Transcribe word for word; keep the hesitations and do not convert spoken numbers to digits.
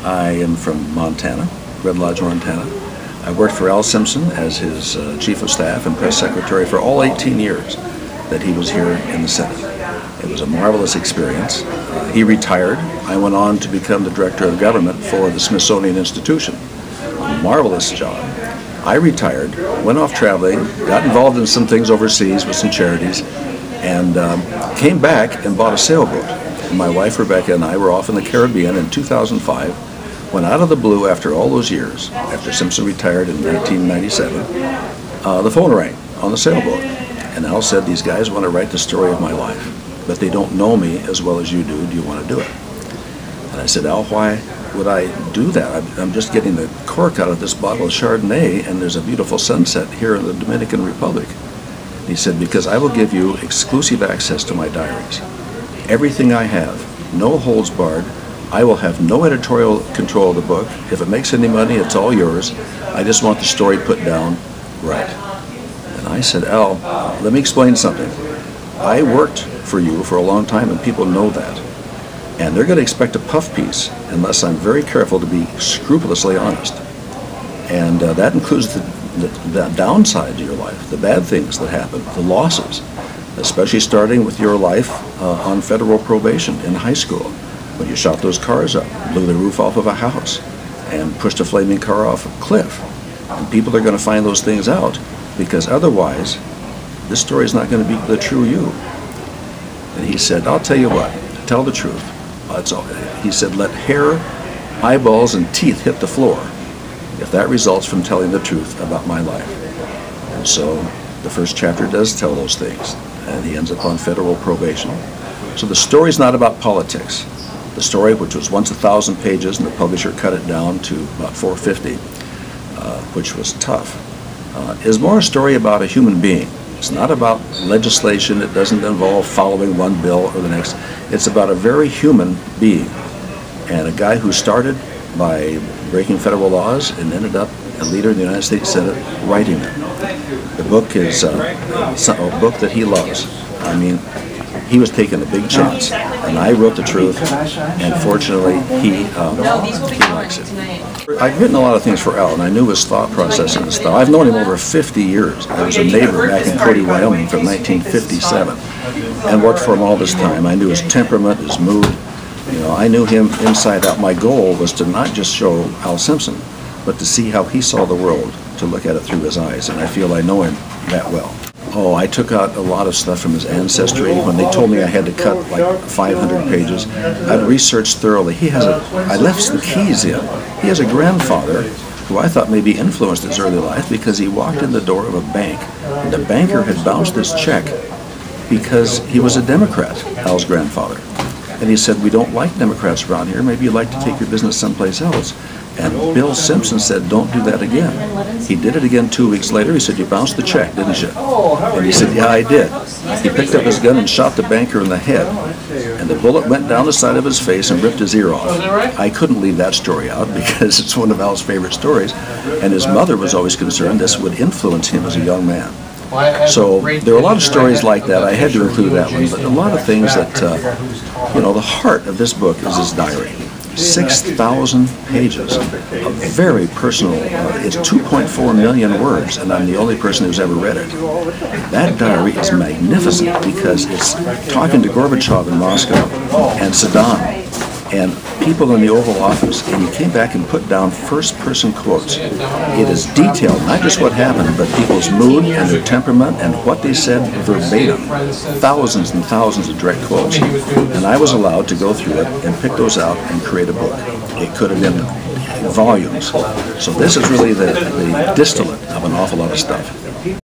I am from Montana, Red Lodge, Montana. I worked for Al Simpson as his uh, chief of staff and press secretary for all eighteen years that he was here in the Senate. It was a marvelous experience. Uh, he retired. I went on to become the director of government for the Smithsonian Institution. A marvelous job. I retired, went off traveling, got involved in some things overseas with some charities, and um, came back and bought a sailboat. And my wife Rebecca and I were off in the Caribbean in two thousand five, when out of the blue, after all those years, after Simpson retired in nineteen ninety-seven, uh, the phone rang on the sailboat. And Al said, "These guys want to write the story of my life, but they don't know me as well as you do. Do you want to do it?" And I said, "Al, why would I do that? I'm just getting the cork out of this bottle of Chardonnay, and there's a beautiful sunset here in the Dominican Republic." He said, "Because I will give you exclusive access to my diaries. Everything I have, no holds barred. I will have no editorial control of the book. If it makes any money, it's all yours. I just want the story put down right." And I said, "Al, let me explain something. I worked for you for a long time, and people know that. And they're going to expect a puff piece unless I'm very careful to be scrupulously honest. And uh, that includes the, the, the downside to your life, the bad things that happen, the losses, especially starting with your life uh, on federal probation in high school, when you shot those cars up, blew the roof off of a house, and pushed a flaming car off a cliff. And people are going to find those things out, because otherwise, this story is not going to be the true you." And he said, "I'll tell you what, tell the truth." That's all. He said, "Let hair, eyeballs, and teeth hit the floor if that results from telling the truth about my life." And so the first chapter does tell those things, and he ends up on federal probation. So the story's not about politics. The story, which was once a thousand pages, and the publisher cut it down to about four fifty, uh, which was tough, uh, is more a story about a human being. It's not about legislation. It doesn't involve following one bill or the next. It's about a very human being, and a guy who started by breaking federal laws and ended up a leader in the United States Senate writing them. The book is uh, a book that he loves. I mean, he was taking a big chance, and I wrote the truth, and fortunately, he, um, he likes it. I've written a lot of things for Al, and I knew his thought process and his style. I've known him over fifty years. I was a neighbor back in Cody, Wyoming from nineteen fifty-seven, and worked for him all this time. I knew his temperament, his mood. You know, I knew him inside out. My goal was to not just show Al Simpson, but to see how he saw the world, to look at it through his eyes, and I feel I know him that well. Oh, I took out a lot of stuff from his ancestry. When they told me I had to cut like five hundred pages, I'd researched thoroughly. He has a, I left the keys in. He has a grandfather who I thought maybe influenced his early life, because he walked in the door of a bank, and the banker had bounced his check because he was a Democrat, Al's grandfather. And he said, "We don't like Democrats around here. Maybe you'd like to take your business someplace else." And Bill Simpson said, "Don't do that again." He did it again two weeks later. He said, "You bounced the check, didn't you?" And he said, "Yeah, I did." He picked up his gun and shot the banker in the head. And the bullet went down the side of his face and ripped his ear off. I couldn't leave that story out because it's one of Al's favorite stories. And his mother was always concerned this would influence him as a young man. So there are a lot of stories like that. I had to include that one, but a lot of things that, uh, you know, the heart of this book is his diary. six thousand pages of very personal, uh, it's two point four million words, and I'm the only person who's ever read it. That diary is magnificent because it's talking to Gorbachev in Moscow and Saddam and people in the Oval Office, and he came back and put down first-person quotes. It is detailed, not just what happened, but people's mood and their temperament and what they said verbatim. Thousands and thousands of direct quotes. And I was allowed to go through it and pick those out and create a book. It could have been volumes. So this is really the, the distillate of an awful lot of stuff.